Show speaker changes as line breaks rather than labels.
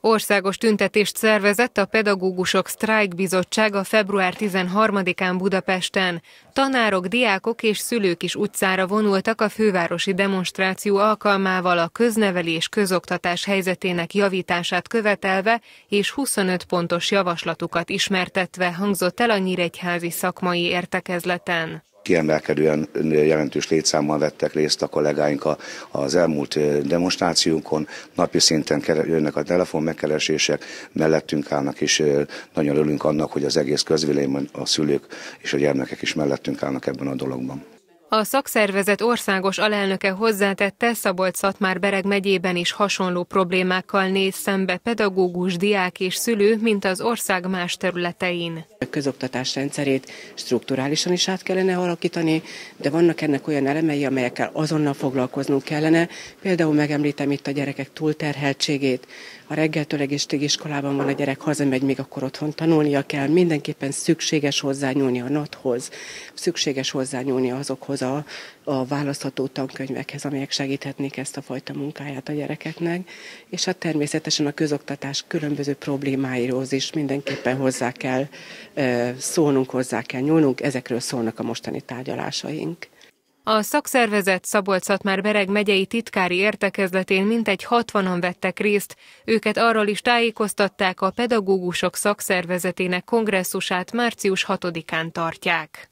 Országos tüntetést szervezett a Pedagógusok Sztrájkbizottsága február 13-án Budapesten. Tanárok, diákok és szülők is utcára vonultak a fővárosi demonstráció alkalmával a köznevelés közoktatás helyzetének javítását követelve és 25 pontos javaslatukat ismertetve, hangzott el a nyíregyházi szakmai értekezleten.
Kiemelkedően jelentős létszámmal vettek részt a kollégáink az elmúlt demonstrációnkon. Napi szinten jönnek a telefon megkeresések, mellettünk állnak, és nagyon örülünk annak, hogy az egész közvélemény, a szülők és a gyermekek is mellettünk állnak ebben a dologban.
A szakszervezet országos alelnöke hozzátette, Szabolcs-Szatmár-Bereg megyében is hasonló problémákkal néz szembe pedagógus, diák és szülő, mint az ország más területein.
A közoktatás rendszerét strukturálisan is át kellene alakítani, de vannak ennek olyan elemei, amelyekkel azonnal foglalkoznunk kellene. Például megemlítem itt a gyerekek túlterheltségét. A reggeltől egészségiskolában van a gyerek, hazamegy, még akkor otthon tanulnia kell. Mindenképpen szükséges hozzányúlni a NAT-hoz, szükséges hozzányúlni azokhoz a választható tankönyvekhez, amelyek segíthetnék ezt a fajta munkáját a gyerekeknek. És hát természetesen a közoktatás különböző problémáihoz is mindenképpen hozzá kell szólnunk, hozzá kell nyúlnunk. Ezekről szólnak a mostani tárgyalásaink.
A szakszervezet Szabolcs-Szatmár-Bereg megyei titkári értekezletén mintegy 60-an vettek részt, őket arról is tájékoztatták, a pedagógusok szakszervezetének kongresszusát március 6-án tartják.